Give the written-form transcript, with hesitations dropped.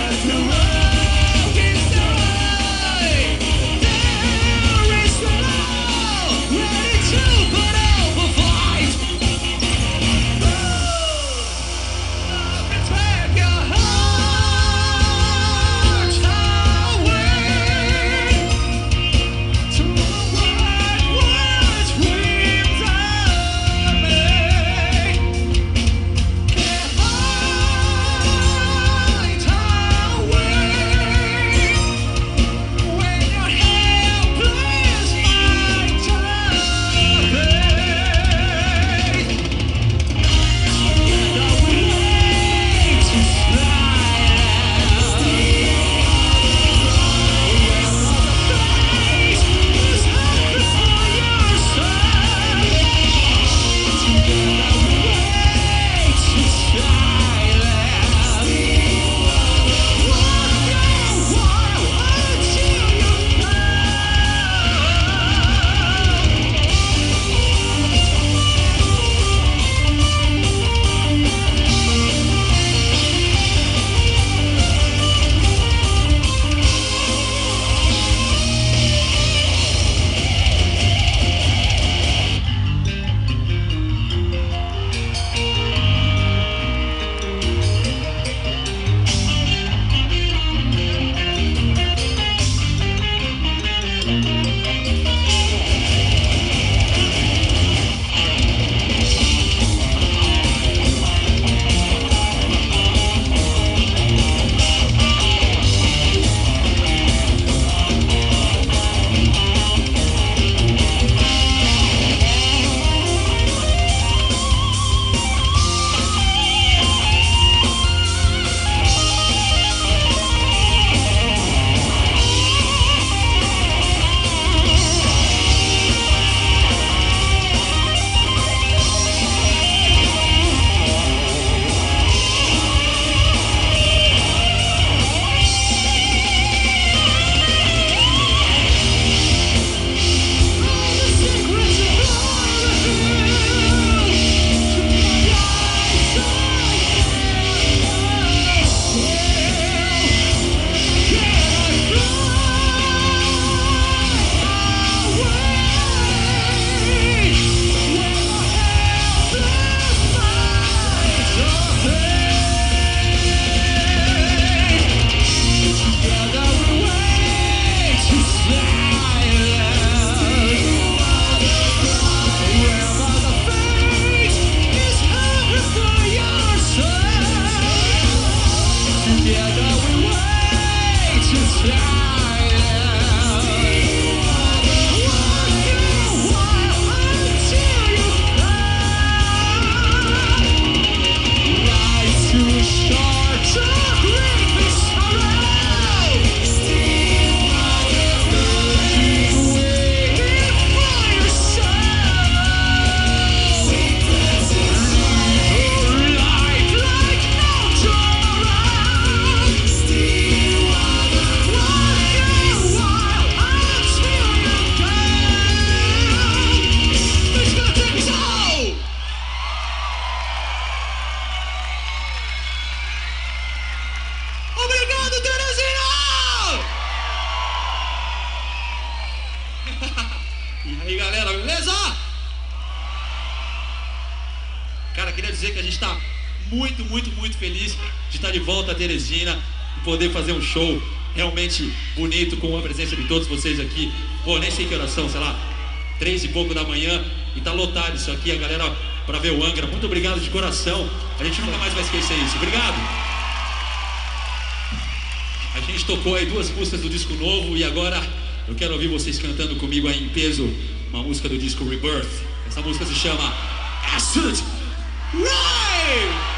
E aí, galera, beleza? Cara, queria dizer que a gente tá muito feliz de estar de volta a Teresina e poder fazer um show realmente bonito com a presença de todos vocês aqui. Pô, nem sei que horas são, sei lá, 3 e pouco da manhã, e tá lotado isso aqui, a galera pra ver o Angra. Muito obrigado de coração, a gente nunca mais vai esquecer isso. Obrigado. A gente tocou aí 2 músicas do disco novo e agora eu quero ouvir vocês cantando comigo aí em peso uma música do disco Rebirth. Essa música se chama Acid Rain!